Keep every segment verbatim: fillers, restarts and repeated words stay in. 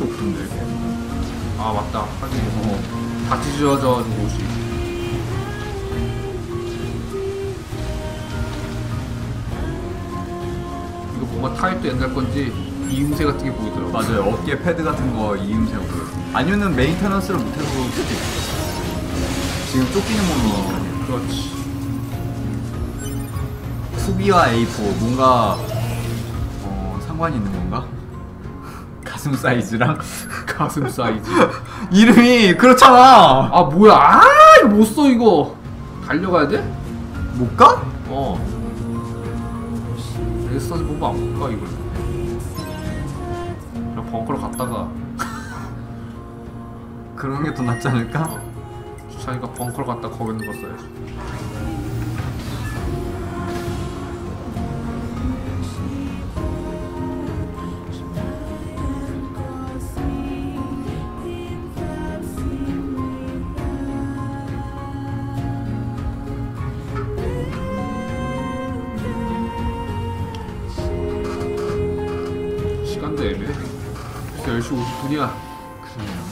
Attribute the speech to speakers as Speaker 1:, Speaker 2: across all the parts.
Speaker 1: 아무것도 없던데.
Speaker 2: 아 맞다. 하긴 어, 다 찢어져 곳이. 이거 뭔가 타입도 옛날 건지 이음새 같은 게 보이더라고.
Speaker 1: 맞아요. 어깨 패드 같은 거 이음새가 보여. 아니면은 메인테넌스를 못해서 수도 있어. 지금 쫓기는 몸이니까.
Speaker 2: 그렇지.
Speaker 1: 투비와 에이 포 뭔가 어, 상관이 있는 건가? 가슴 사이즈랑
Speaker 2: 가슴 사이즈.
Speaker 1: 이름이 그렇잖아.
Speaker 2: 아 뭐야? 아 이거 못 써 이거. 달려가야 돼?
Speaker 1: 못 가?
Speaker 2: 어. 레스터즈 보고 안 못 가 이걸. 그냥 벙커로 갔다가
Speaker 1: 그런 게 더 낫지 않을까?
Speaker 2: 어, 주차니까 벙커로 갔다 거기 있는 거 써야지. 시간도 애매해. 벌써 열 시 오십 분이야.
Speaker 1: 그러네요.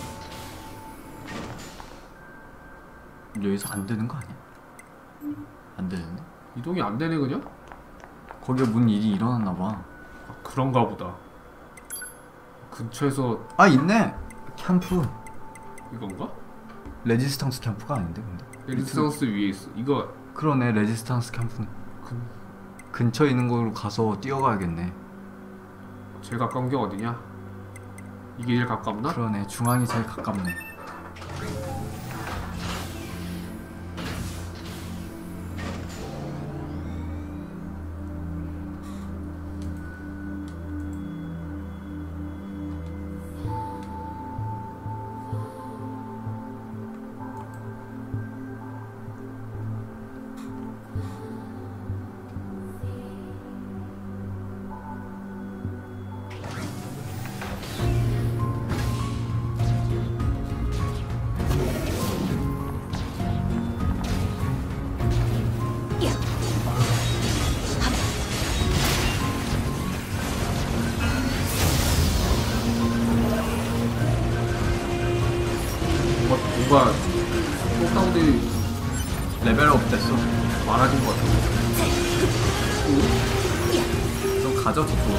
Speaker 1: 여기서 안 되는 거 아니야? 안 되는데?
Speaker 2: 이동이 안 되네 그냥?
Speaker 1: 거기에 뭔 일이 일어났나 봐.
Speaker 2: 아, 그런가 보다. 근처에서
Speaker 1: 아 있네. 캠프.
Speaker 2: 이건가?
Speaker 1: 레지스탕스 캠프가 아닌데 근데.
Speaker 2: 레지스탕스 위에 있어. 이거
Speaker 1: 그러네. 레지스탕스 캠프
Speaker 2: 근
Speaker 1: 근처에 있는 곳으로 가서 뛰어가야겠네.
Speaker 2: 제일 가까운 게 어디냐? 이게 제일 가깝나?
Speaker 1: 그러네. 중앙이 제일 가깝네.
Speaker 2: 뭔가 뭔가 똑다운들이
Speaker 1: 레벨업 됐어.
Speaker 2: 많아진 것 같아.
Speaker 1: 좀 가져 저쪽.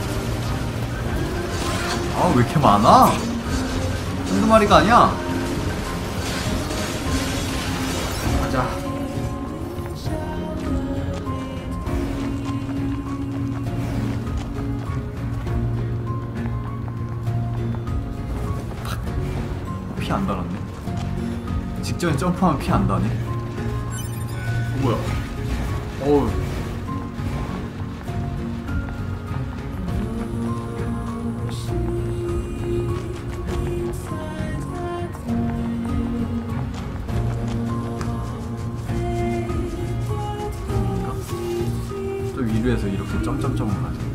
Speaker 1: 아왜 이렇게 많아? 한두 마리가 아니야.
Speaker 2: 가자.
Speaker 1: 피 안 달았네. 직전에 점프하면 피 안 다네.
Speaker 2: 어, 뭐야? 어우.
Speaker 1: 또 위로에서 이렇게 점점점을 가자.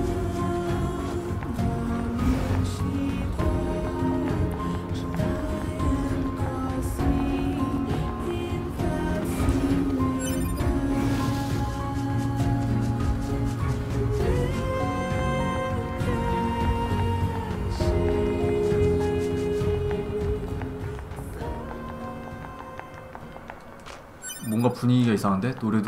Speaker 1: 뭔가 분위기가 이상한데? 노래도?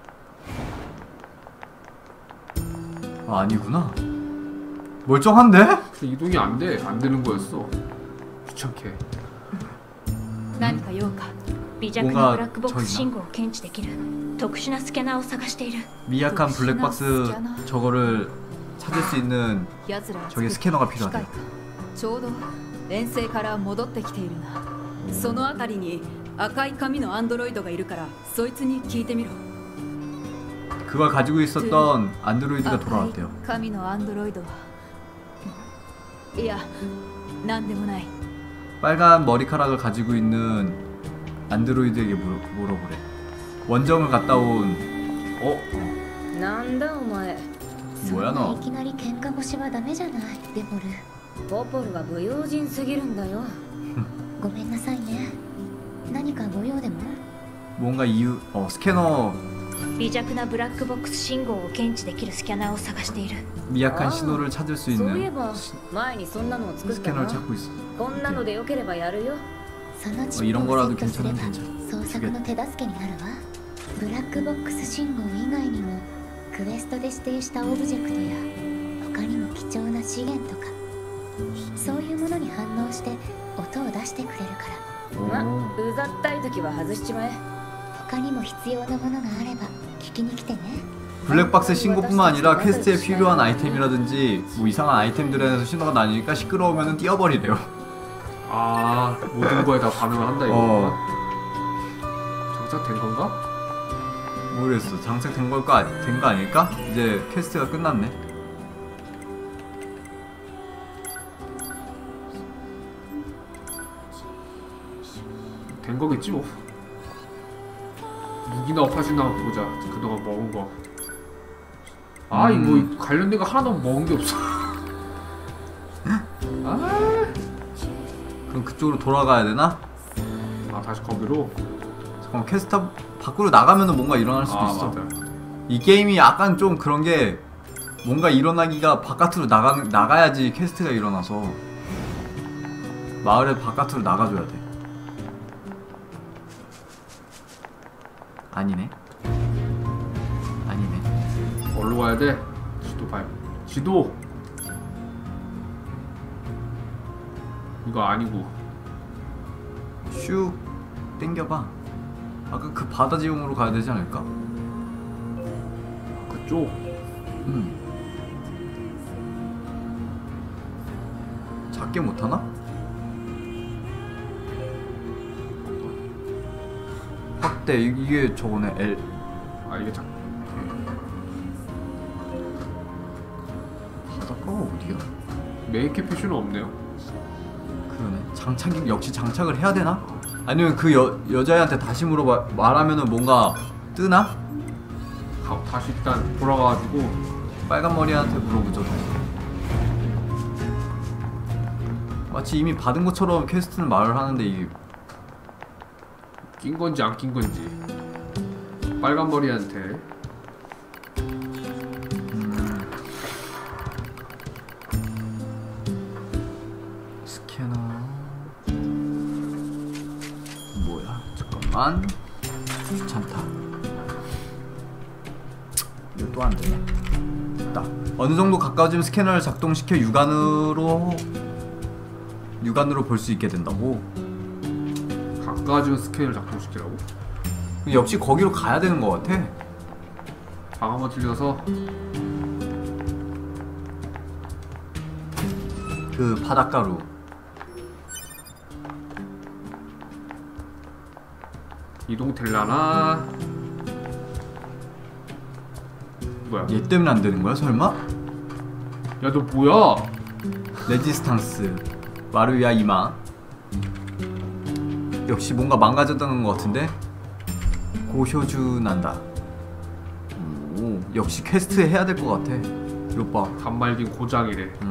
Speaker 1: 아, 아니구나. 멀쩡한데?
Speaker 2: 근데 이동이 안 돼. 안 되는 거였어. 귀찮게.
Speaker 3: 何か用か微弱なブラックボックス信号を検知できる特殊なスキャナーを探している
Speaker 1: 미약한 블랙박스 저거를 찾을 수 있는
Speaker 4: 奴らは
Speaker 1: 저기 스캐너가 필요하대.
Speaker 4: ちょうど遠征から戻ってきているな。そのあたりに赤い髪のアンドロイドがいるからそいつに聞いてみろ。
Speaker 1: 그걸 가지고 있었던 안드로이드가
Speaker 4: 赤い
Speaker 1: 돌아왔대요.
Speaker 4: 髪のアンドロイドはいやなんでもない。
Speaker 1: 빨간 머리카락을 가지고 있는 안드로이드에게 물어, 물어보래. 원정을 갔다 온 어?
Speaker 5: なんだお前
Speaker 1: 뭐야
Speaker 5: い
Speaker 1: 너?
Speaker 5: きなり喧嘩腰はダメじゃないデボルポポルが不用心すぎるんだよごめんなさいね何かご用でも
Speaker 1: 뭔가 이유 어 스캐너
Speaker 3: 微弱なブラックボックス信号を検知できるスキャナーを探している。
Speaker 1: 미약한 신호를 찾을 수
Speaker 5: そういえ
Speaker 1: 있는
Speaker 5: ば前にそんなのを作った
Speaker 1: 스캐너를
Speaker 5: な。
Speaker 1: 찾고 있어.
Speaker 5: こんなのでよければやるよ。そのチ
Speaker 1: 어,
Speaker 5: ッ
Speaker 1: 이런
Speaker 5: プを
Speaker 1: 거라도
Speaker 5: セットすれ
Speaker 1: 괜찮으면
Speaker 5: ば
Speaker 1: 괜찮아.
Speaker 5: 捜索の手助けになるわ。ブラックボックス信号以外にもクエストで指定したオブジェクトや他にも貴重な資源とかそういうものに反応して音を出してくれるからまあうざったい時は外しちまえ他にも必要なものがあれば聞きに来てね
Speaker 1: 블랙박스 신고뿐만 아니라 퀘스트에 필요한 아이템이라든지 뭐 이상한 아이템들에서 신호가 나니까 시끄러우면 띄어버리래요.
Speaker 2: 아 모든 거에 다 반응을 한다 이거구나.
Speaker 1: 어.
Speaker 2: 장착된 건가?
Speaker 1: 모르겠어. 장착된 걸까? 된 거 아닐까? 이제 퀘스트가 끝났네.
Speaker 2: 된 거겠지 뭐. 무기나 엎어지나 보자. 그동안 먹은 거. 아
Speaker 1: 음.
Speaker 2: 이거 관련된 거 하나도 먹은 게 없어. 아,
Speaker 1: 그럼 그쪽으로 돌아가야 되나?
Speaker 2: 아 다시 거기로.
Speaker 1: 잠깐만 퀘스트 밖으로 나가면은 뭔가 일어날 수도
Speaker 2: 아
Speaker 1: 있어.
Speaker 2: 맞아.
Speaker 1: 이 게임이 약간 좀 그런 게 뭔가 일어나기가 바깥으로 나가, 나가야지 퀘스트가 일어나서 마을의 바깥으로 나가줘야 돼. 아니네. 아니네.
Speaker 2: 어디로 가야 돼? 지도 봐요. 지도. 이거 아니고.
Speaker 1: 슉 땡겨봐. 아까 그 바다 지형으로 가야 되지 않을까?
Speaker 2: 그쪽.
Speaker 1: 음. 작게 못하나? 확대 이- 이게 저거네 L.
Speaker 2: 아 이게 작.
Speaker 1: 바닷가가 어디야?
Speaker 2: 메이크 표시는 없네요.
Speaker 1: 그러네. 장착이 역시 장착을 해야 되나? 아니면 그 여, 여자애한테 다시 물어봐 말하면은 뭔가 뜨나?
Speaker 2: 가, 다시 일단 돌아가가지고.
Speaker 1: 빨간 머리한테 물어보죠 다시. 마치 이미 받은 것처럼 퀘스트는 말을 하는데 이게
Speaker 2: 낀 건지 안 낀 건지. 빨간 머리한테.
Speaker 1: 음. 스캐너 뭐야? 잠깐만. 귀찮다. 이거 또 안 되네. 됐다. 어느 정도 가까워지면 스캐너를 작동시켜 육안으로 육안으로 볼 수 있게 된다고.
Speaker 2: 가까워지면 스캔을 작동시키라고?
Speaker 1: 역시 거기로 가야 되는 것 같아.
Speaker 2: 방어만 틀려서.
Speaker 1: 그 바닷가로.
Speaker 2: 이동 될라나? 뭐야?
Speaker 1: 얘 때문에 안 되는 거야 설마?
Speaker 2: 야 너 뭐야?
Speaker 1: 레지스탕스 마루야 이마. 역시 뭔가 망가졌다는 것 같은데. 고효주 난다. 오, 역시 퀘스트 해야 될 것 같아. 이거 봐.
Speaker 2: 단말긴 고장이래.
Speaker 1: 음.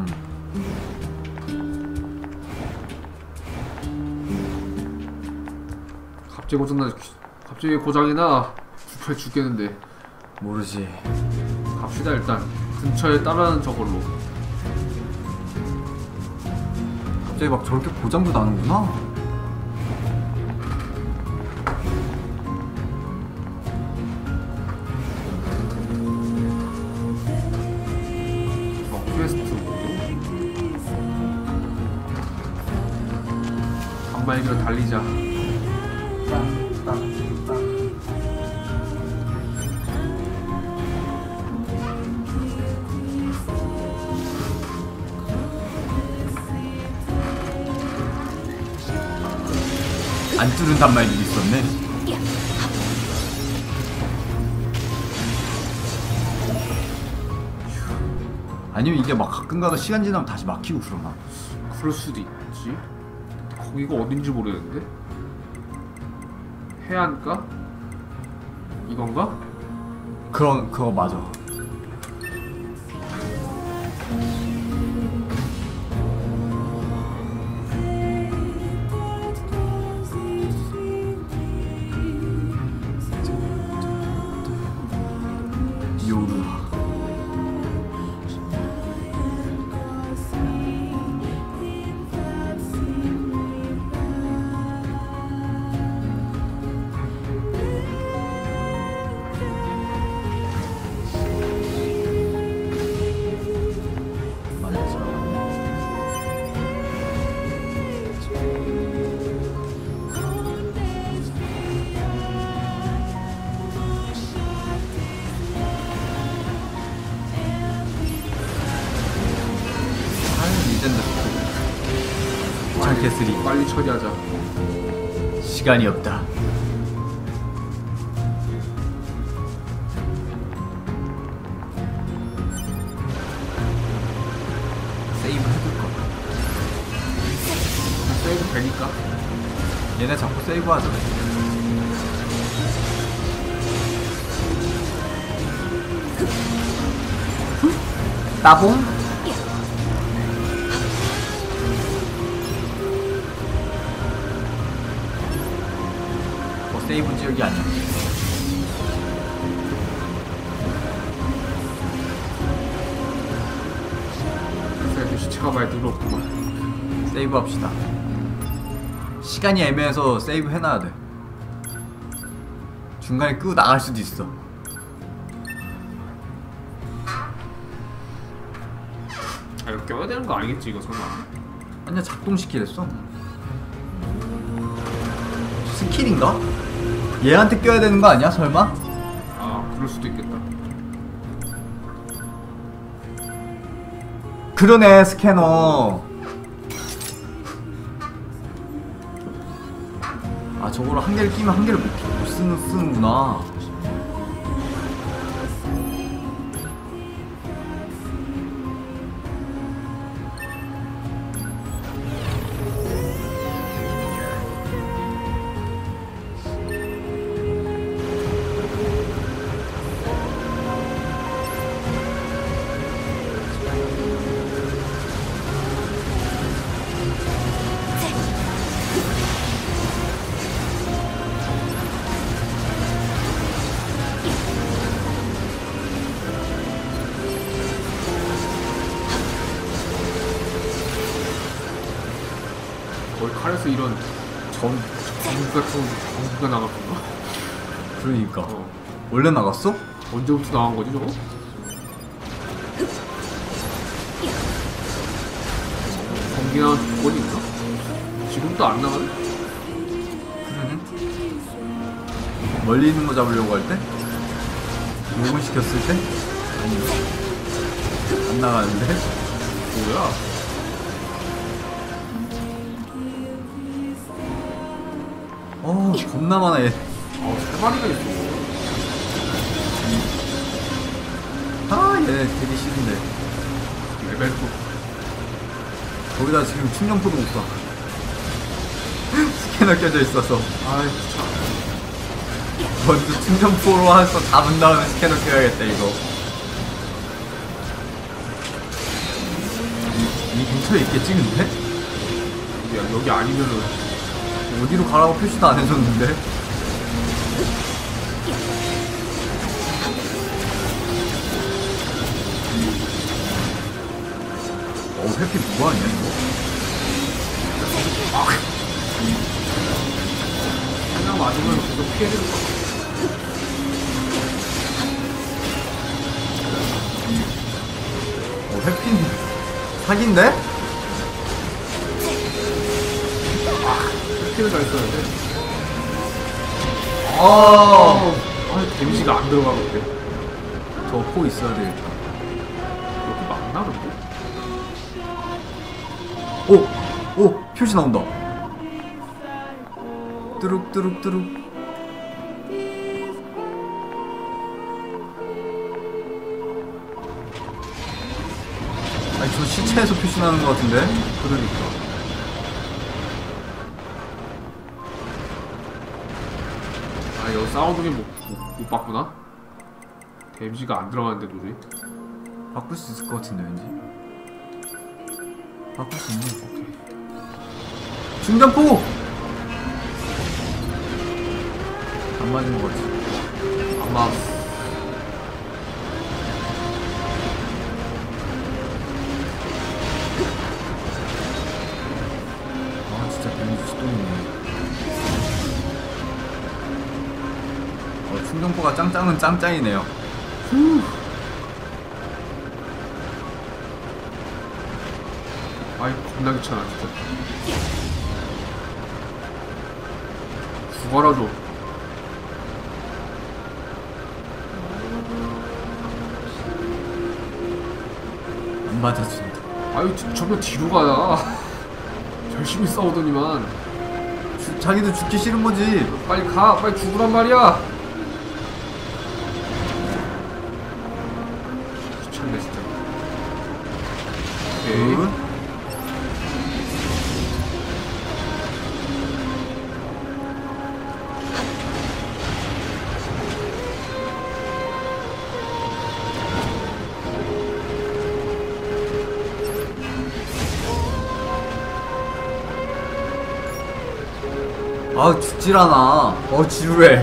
Speaker 2: 갑자기 고장나. 갑자기 고장이나. 불편해 죽겠는데.
Speaker 1: 모르지.
Speaker 2: 갑시다 일단. 근처에 따르는 저걸로.
Speaker 1: 갑자기 막 저렇게 고장도 나는구나.
Speaker 2: 어, 퀘스트 모드. 단말기로 달리자.
Speaker 1: 안 뚫은 단말기 있었네. 아니면 이게 막 가끔가다 시간 지나면 다시 막히고 그러나?
Speaker 2: 그럴 수도 있지. 거기가 어딘지 모르겠는데. 해안가? 이건가?
Speaker 1: 그런 그거 맞아. 요루. 귀찮겠으리.
Speaker 2: 빨리 처리하자.
Speaker 1: 시간이 없다. 세이브 해둘 거.
Speaker 2: 세이브 되니까.
Speaker 1: 얘네 자꾸 세이브 하자. 따봉? 세이브 지역이 아니야.
Speaker 2: 그래서 시체가 많이 늘었구만.
Speaker 1: 세이브 합시다. 시간이 애매해서 세이브 해놔야 돼. 중간에 끄고 나갈 수도 있어.
Speaker 2: 아 이거 껴야 되는 거 아니겠지 이거 설마?
Speaker 1: 아니야, 작동시키랬어. 스킬인가? 얘한테 껴야 되는 거 아니야 설마?
Speaker 2: 아 그럴 수도 있겠다.
Speaker 1: 그러네, 스캐너. 아 저거를 한 개를 끼면 한 개를 못, 못 쓰는, 쓰는구나.
Speaker 2: 거의 칼에서 이런 전 전기 같은 전기가 나갔구나.
Speaker 1: 그러니까
Speaker 2: 어.
Speaker 1: 원래 나갔어?
Speaker 2: 언제부터 나간 거지 저거? 전기 나간 조건이 있나? 지금도 안 나가네?
Speaker 1: 그러네. 멀리 있는 거 잡으려고 할 때? 요금 시켰을 때? 아니, 안 나가는데?
Speaker 2: 뭐야?
Speaker 1: 어, 겁나 많아 얘.
Speaker 2: 어, 세 마리가 있어.
Speaker 1: 아, 얘 되게 싫은데.
Speaker 2: 레벨 구.
Speaker 1: 거기다 지금 충전포도 못 쏴. 스캐너 껴져 있어서.
Speaker 2: 아이 진짜.
Speaker 1: 먼저 충전포로 해서 잡은 다음에 스캐너 껴야겠다 이거. 이 근처에 있겠지 근데?
Speaker 2: 야, 여기 아니면은
Speaker 1: 어디로 가라고 표시도 안 해줬는데? 어, 회피 누가 하냐 이거?
Speaker 2: 아. 그냥 맞으면 계속 피해주는 거.
Speaker 1: 어, 회피는 사기인데?
Speaker 2: 아, 피를 잘 써야 돼.
Speaker 1: 어,
Speaker 2: 아, 데미지가 안 들어가는데.
Speaker 1: 저 포 있어야 되겠다.
Speaker 2: 여기 맞나 근데?
Speaker 1: 오! 오! 표시 나온다. 뚜룩뚜룩뚜룩. 아니 저 시체에서 표시 나는 것 같은데?
Speaker 2: 그러니까. 아, 여기 사운드긴 못, 못, 못 봤구나? 데미지가 안 들어가는데 도저히?
Speaker 1: 바꿀 수 있을 것 같은데 왠지. 바꿀 수 있네. 오케이. 충전포! 안 맞은 것 같지?
Speaker 2: 아마
Speaker 1: 충동포가 짱짱은 짱짱이네요.
Speaker 2: 아이 겁나 귀찮아 진짜. 죽어라 좀.
Speaker 1: 안 맞아준다.
Speaker 2: 아유 저- 저거 뒤로 가야. 열심히 싸우더니만.
Speaker 1: 주, 자기도 죽기 싫은 거지.
Speaker 2: 빨리 가 빨리 죽으란 말이야. 귀찮네 진짜. 오케이.
Speaker 1: 굿. 아 죽질 않아. 어 지루해.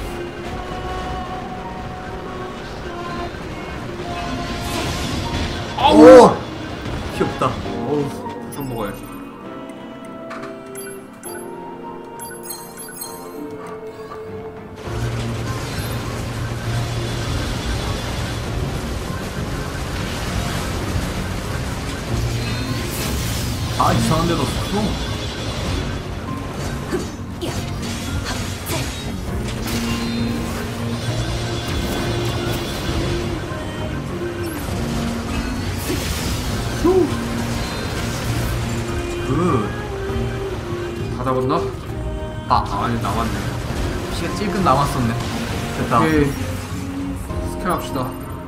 Speaker 1: 오! 귀엽다.
Speaker 2: 어우 좀 먹어야지.
Speaker 1: 아 이상한 데도 없어. 굿.
Speaker 2: 다 잡았나?
Speaker 1: 아,
Speaker 2: 아니 남았네.
Speaker 1: 피가 찔끔 남았었네. 됐다.
Speaker 2: 오케이. 스캔 합시다.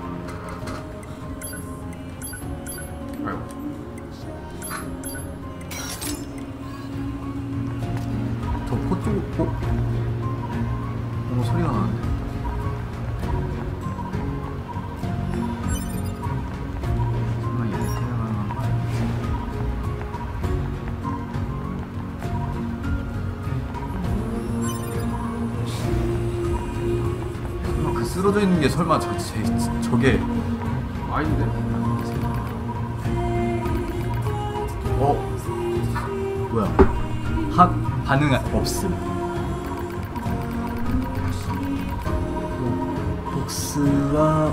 Speaker 2: 아이고.
Speaker 1: 저 코 쪽, 어? 뭔가 소리가 나는데. 정말 이렇게 생각하는 거 설마 그 쓰러져 있는 게 설마 저, 제, 저게
Speaker 2: 아닌데?
Speaker 1: 어? 뭐야? 한 반응 없음. 오, 복스와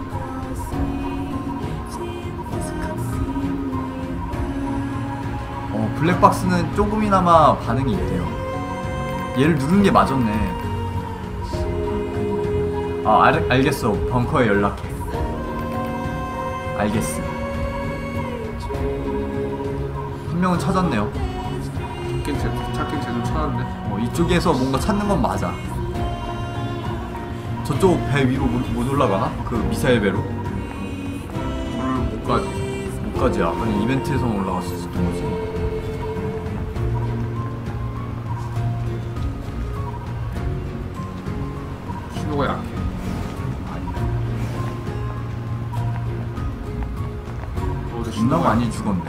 Speaker 1: 어 블랙박스는 조금이나마 반응이 있대요. 얘를 누른 게 맞았네. 아 알, 알겠어. 벙커에 연락해. 알겠어. 한 명은 찾았네요.
Speaker 2: 찾긴 제, 찾긴 제대로 찾았네.
Speaker 1: 어, 이쪽에서 뭔가 찾는 건 맞아. 저쪽 배 위로 못, 못 올라가나? 그 미사일 배로?
Speaker 2: 오늘 못 가지.
Speaker 1: 못 가지. 아까는 이벤트에서만 올라갔을 수도 있지.
Speaker 2: 신호가 약해. 어디
Speaker 1: 존나
Speaker 2: 신호가
Speaker 1: 많이 죽었네.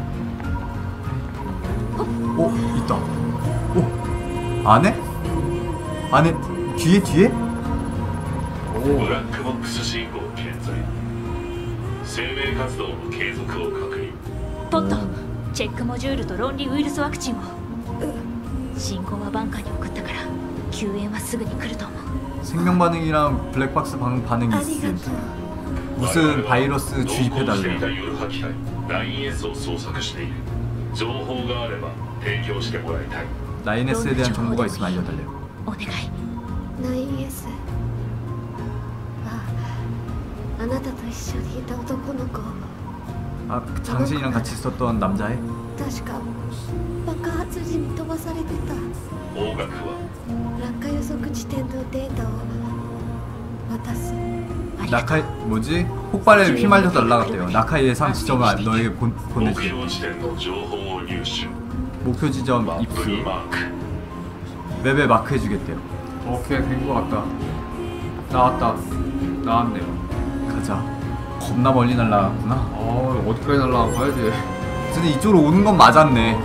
Speaker 1: 어? 있다. 오! 안에? 안에? 뒤에? 뒤에?
Speaker 6: ブラックボックス信号健在生命活動の継続を確認
Speaker 3: ポットチェックモジュールと論理ウイルスワクチンを信号はバンカーに送ったから救援はすぐに来ると思う
Speaker 1: 생명 반응이랑 블랙박스 방, 반응이 있음. 무슨 바이러스 주입해달래요.
Speaker 6: 夜波機体 ナインエス を捜索している情報があれば提供してもらいたい
Speaker 1: 나인에스에 대한 정보가 있으면 알려달래요.
Speaker 3: お願い
Speaker 5: ナインエス。あ、あなたと一緒にいた男の子。
Speaker 1: 아, 장신이랑 같이 있었던 남자애?
Speaker 5: 確か爆発時に飛ばされてた。
Speaker 6: 方角は
Speaker 5: 落下予測地点のデータを渡す。
Speaker 1: 나카이 뭐지? 폭발에 휘말려서 날아갔대요. 나카이 예상 지점을 너에게 보,
Speaker 6: 目
Speaker 1: 보내주게.
Speaker 6: 標地点の情報を入手
Speaker 1: 목표 지점
Speaker 6: マップ
Speaker 1: 입수.
Speaker 6: にマーク
Speaker 1: 맵에 마크해주겠대요.
Speaker 2: 오케이 된 거 같다. 나왔다. 나왔네요.
Speaker 1: 가자. 겁나 멀리 날아갔구나.
Speaker 2: 어 어디까지 날라가 봐야지.
Speaker 1: 근데 이쪽으로 오는 건 맞았네.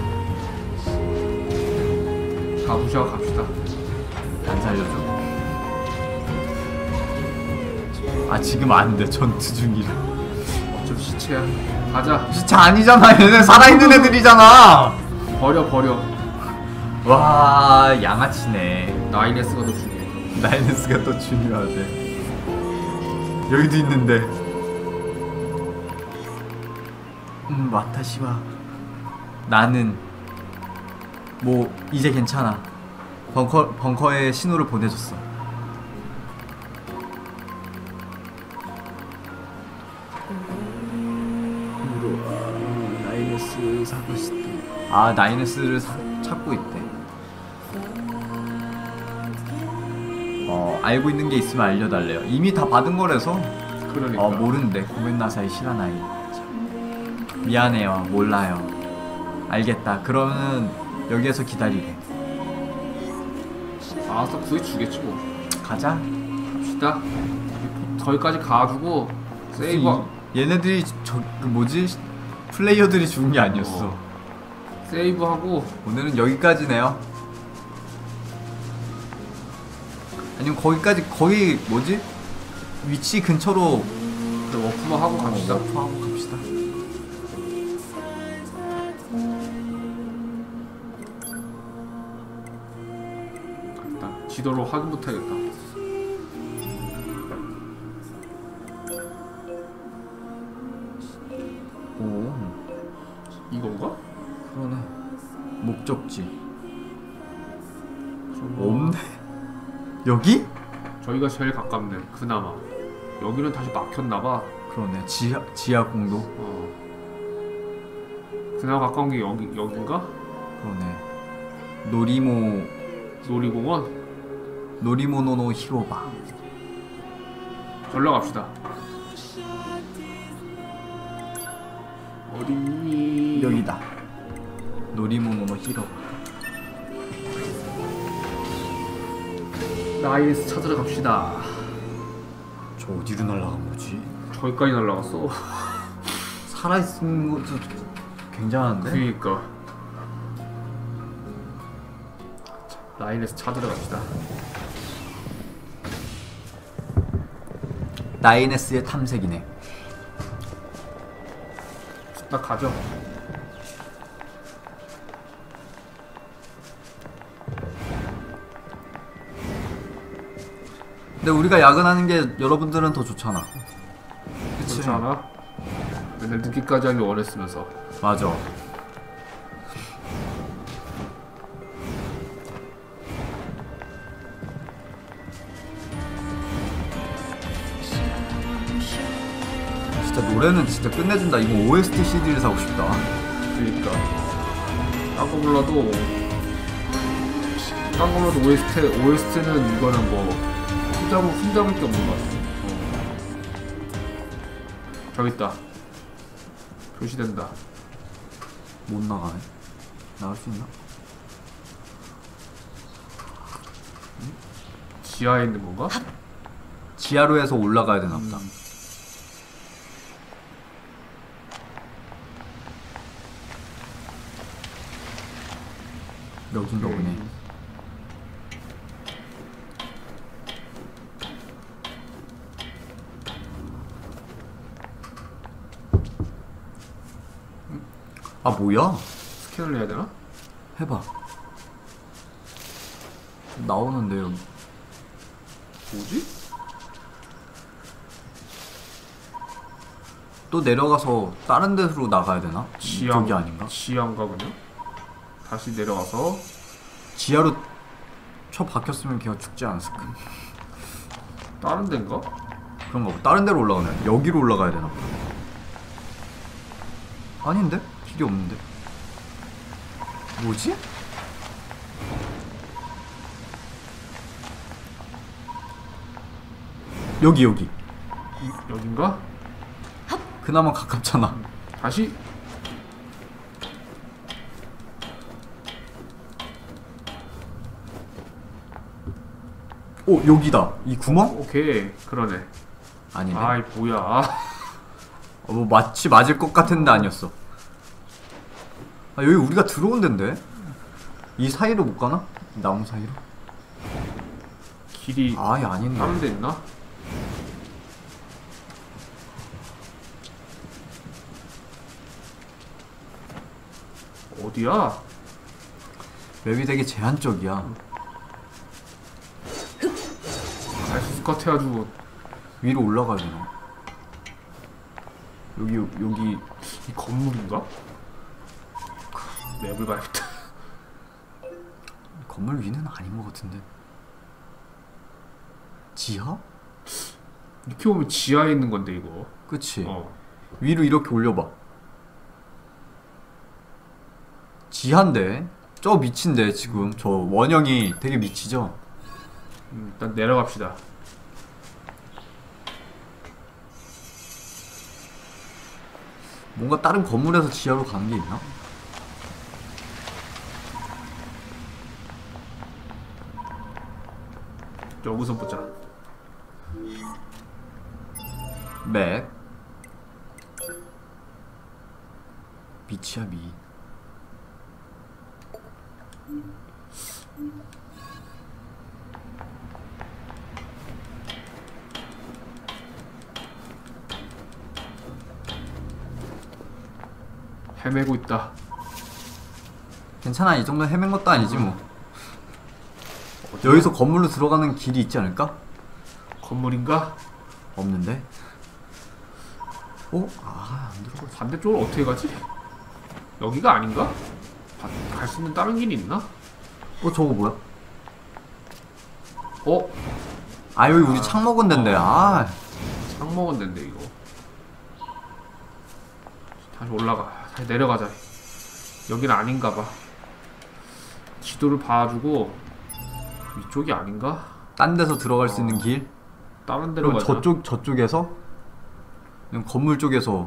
Speaker 2: 다 무시하고 갑시다.
Speaker 1: 안 살려줘. 아 지금 안 돼. 전투 중이라.
Speaker 2: 어차피 시체야. 가자.
Speaker 1: 진짜 아니잖아. 얘네 살아있는 애들이잖아.
Speaker 2: 버려 버려.
Speaker 1: 와 양아치네.
Speaker 2: 나인에스가 더 중요해.
Speaker 1: 나이너스가 또 중요하대. 여기도 있는데. 음, 와타시와 나는 뭐 이제 괜찮아. 벙커 벙커에 신호를 보내줬어. 나이너스 사고 싶대. 아, 나이너스를 사, 찾고 있대. 어, 알고 있는 게 있으면 알려달래요. 이미 다 받은 거라서.
Speaker 2: 그러니까.
Speaker 1: 어, 모른대. 고멘나사이 시라나이. 미안해요. 몰라요. 알겠다. 그러면 여기에서 기다리래.
Speaker 2: 알았어, 구해주겠지 뭐.
Speaker 1: 가자.
Speaker 2: 갑시다. 저기까지 가가지고 세이브.
Speaker 1: 이- 얘네들이 저 그 뭐지? 플레이어들이 죽은 게 아니었어.
Speaker 2: 어. 세이브하고.
Speaker 1: 오늘은 여기까지네요. 아니면 거기까지 거기 뭐지? 위치 근처로
Speaker 2: 워프만 하고 갑시다.
Speaker 1: 워프하고 갑시다.
Speaker 2: 일단 지도로 확인부터 해야겠다.
Speaker 1: 오,
Speaker 2: 이건가?
Speaker 1: 그러네. 목적지.
Speaker 2: 저거-
Speaker 1: 없네. 여기?
Speaker 2: 저희가 제일 가깝네. 그나마. 여기는 다시 막혔나봐.
Speaker 1: 그러네. 지하 지하 공도.
Speaker 2: 어. 그나마 가까운 게 여기 여긴가?
Speaker 1: 그러네. 노리모
Speaker 2: 놀이공원.
Speaker 1: 노리모노노 히로바.
Speaker 2: 절로 갑시다. 어딨니?
Speaker 1: 여기다. 노리모노노 히로바.
Speaker 2: 나이스 찾으러 갑시다.
Speaker 1: 저 어디로 날아간 거지?
Speaker 2: 저기까지 날라갔어.
Speaker 1: 살아있는 것도 굉장한데?
Speaker 2: 그니까. 라인에서 찾으러 갑시다.
Speaker 1: 나인에스의 탐색이네.
Speaker 2: 나 가죠.
Speaker 1: 근데 우리가 야근하는 게 여러분들은 더 좋잖아. 그치?
Speaker 2: 그렇지 않아? 맨날 늦게까지 하길 원했으면서.
Speaker 1: 맞아. 진짜 노래는 진짜 끝내준다. 이거 오에스티 씨디를 사고 싶다.
Speaker 2: 그니까. 딴 거 몰라도 딴 거 몰라도 오에스티, 오에스티는 이거는 뭐 흠잡을, 흠잡을 게 없는 것 같아. 어. 저기 있다. 표시된다.
Speaker 1: 못 나가네. 나갈 수 있나?
Speaker 2: 지하에 있는 건가?
Speaker 1: 지하로 해서 올라가야 되나 보다.
Speaker 2: 음.
Speaker 1: 여긴가 보네. 아 뭐야?
Speaker 2: 스캔을 해야 되나?
Speaker 1: 해봐. 나오는데 여기.
Speaker 2: 뭐지?
Speaker 1: 또 내려가서 다른 데로 나가야 되나?
Speaker 2: 지하,
Speaker 1: 저기 아닌가?
Speaker 2: 지하인가 그냥? 다시 내려가서
Speaker 1: 지하로 쳐 박혔으면 걔가 죽지 않았을까?
Speaker 2: 다른 데인가?
Speaker 1: 그런가 봐. 다른 데로 올라가네. 여기로 올라가야 되나 보다. 아닌데? 길이 없는데. 뭐지? 여기 여기.
Speaker 2: 여긴가?
Speaker 1: 그나마 가깝잖아.
Speaker 2: 다시
Speaker 1: 오 여기다. 이 구멍?
Speaker 2: 오케이 그러네.
Speaker 1: 아니네.
Speaker 2: 아이 뭐야.
Speaker 1: 어, 뭐 마치 맞을 것 같은데 아니었어. 아 여기 우리가 들어온 데인데? 이 사이로 못 가나? 나무 사이로?
Speaker 2: 길이
Speaker 1: 아예 아닌데.
Speaker 2: 다른 데 있나? 어디야?
Speaker 1: 맵이 되게 제한적이야.
Speaker 2: 똑같아가지고.
Speaker 1: 위로 올라가야 되나? 여기 여기
Speaker 2: 이 건물인가? 맵을 봐야겠다.
Speaker 1: 건물 위는 아닌 것 같은데. 지하?
Speaker 2: 이렇게 보면 지하에 있는 건데 이거.
Speaker 1: 그치.
Speaker 2: 어.
Speaker 1: 위로 이렇게 올려봐. 지하인데? 저 밑인데 지금 저 원형이 되게 밑이죠?
Speaker 2: 음, 일단 내려갑시다.
Speaker 1: 뭔가 다른 건물에서 지하로 가는 게 있나?
Speaker 2: 여기서 보자.
Speaker 1: 맵 밑이야 밑.
Speaker 2: 헤매고 있다.
Speaker 1: 괜찮아, 이 정도 헤맨 것도 아니지 뭐. 여기서 건물로 들어가는 길이 있지 않을까?
Speaker 2: 건물인가?
Speaker 1: 없는데? 어? 아, 안 들어가.
Speaker 2: 반대쪽으로 어떻게 가지? 여기가 아닌가? 갈 수 있는 다른 길이 있나?
Speaker 1: 어, 저거 뭐야?
Speaker 2: 어?
Speaker 1: 아, 여기 우리 창 먹은 데인데. 아,
Speaker 2: 창 먹은 데인데 이거. 다시 올라가. 다시 내려가자. 여기는 아닌가봐. 지도를 봐주고 위쪽이 아닌가?
Speaker 1: 딴 데서 들어갈 수 있는 길?
Speaker 2: 다른 데로
Speaker 1: 그럼
Speaker 2: 가자.
Speaker 1: 저쪽, 저쪽에서? 그냥 건물 쪽에서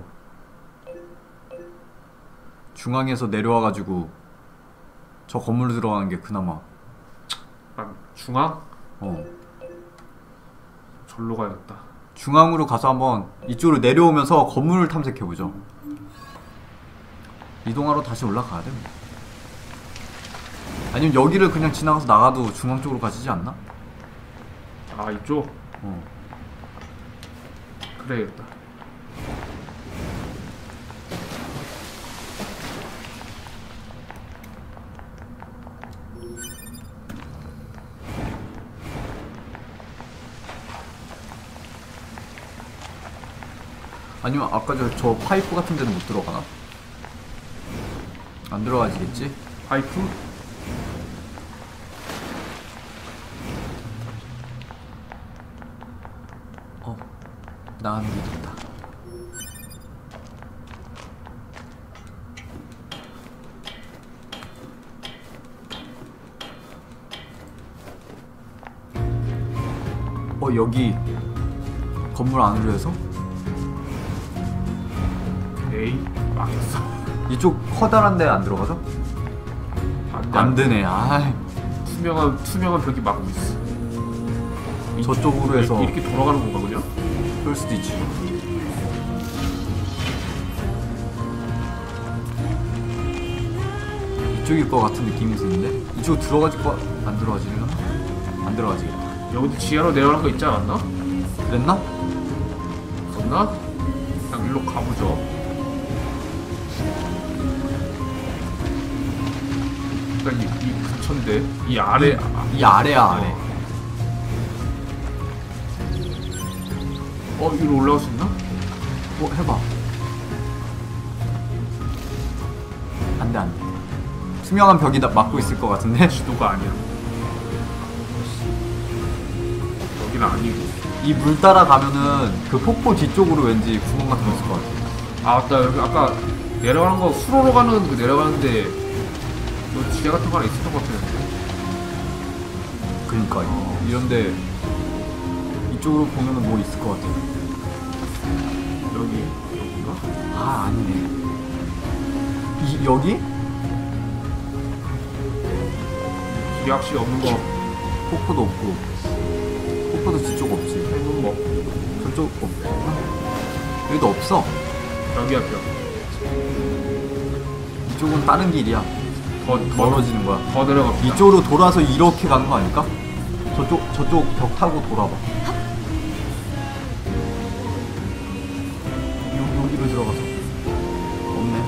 Speaker 1: 중앙에서 내려와가지고 저 건물로 들어가는 게 그나마.
Speaker 2: 아, 중앙?
Speaker 1: 어.
Speaker 2: 절로 가야겠다.
Speaker 1: 중앙으로 가서 한번 이쪽으로 내려오면서 건물을 탐색해보죠. 이동하러 다시 올라가야 돼. 아니면 여기를 그냥 지나가서 나가도 중앙 쪽으로 가지지 않나?
Speaker 2: 아, 이쪽?
Speaker 1: 어.
Speaker 2: 그래야겠다.
Speaker 1: 아니면 아까 저, 저 파이프 같은 데는 못 들어가나? 안 들어가지겠지?
Speaker 2: 파이프?
Speaker 1: 어, 나가는 게 있다. 어, 여기 건물 안으로 해서?
Speaker 2: 에이, 망했어.
Speaker 1: 이쪽 커다란 데 안 들어가죠?
Speaker 2: 안 돼.
Speaker 1: 안 되네. 아,
Speaker 2: 투명한, 투명한 벽이 막고 있어.
Speaker 1: 저쪽으로 해서
Speaker 2: 이렇게 돌아가는 건가, 그죠?
Speaker 1: 그럴 수도 있지. 이쪽일 것 같은 느낌이 드는데? 이쪽 들어가질 거, 안 들어가지려나? 안 들어가지겠다.
Speaker 2: 여기도 지하로 내려가는 거 있지 않았나?
Speaker 1: 그랬나?
Speaker 2: 없나? 그냥 일로 가보죠. 그러니까 이, 이 근처인데 이 아래 아,
Speaker 1: 이 아래야, 아래.
Speaker 2: 어, 위로 올라갈 수 있나?
Speaker 1: 어, 해봐. 안 돼, 안 돼. 투명한 벽이 다 막고 있을 것 같은데?
Speaker 2: 지도가 아니야. 여기는 아니고.
Speaker 1: 이 물 따라가면은 그 폭포 뒤쪽으로 왠지 구멍 같은 거 있을 것 같아.
Speaker 2: 아, 맞다. 여기 아까 내려가는 거 수로로 가는 그 내려가는데 뭐 지하 같은 거 하나 있었던 것 같았는데.
Speaker 1: 그니까 이런데 이쪽으로 보면은 뭐 있을 것 같아.
Speaker 2: 여기 여기가?
Speaker 1: 아, 아니네. 이 여기?
Speaker 2: 길이 확실히 없는 거.
Speaker 1: 폭포도 없고 폭포도 뒤쪽 없지.
Speaker 2: 해놓은 거.
Speaker 1: 저쪽 없고 여기도 없어.
Speaker 2: 여기야 벽.
Speaker 1: 이쪽은 다른 길이야.
Speaker 2: 더, 더,
Speaker 1: 멀어지는 거야.
Speaker 2: 더 내려갑시다.
Speaker 1: 이쪽으로 돌아서 이렇게 가는 거 아닐까? 저쪽 저쪽 벽 타고 돌아봐. 여, 여기로 들어가서. 없네.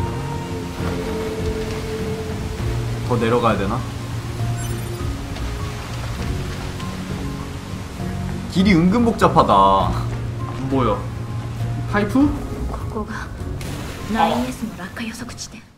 Speaker 1: 더 내려가야 되나? 길이 은근 복잡하다.
Speaker 2: 안 보여. 파이프?
Speaker 3: ここが ナインエス の落下予測地点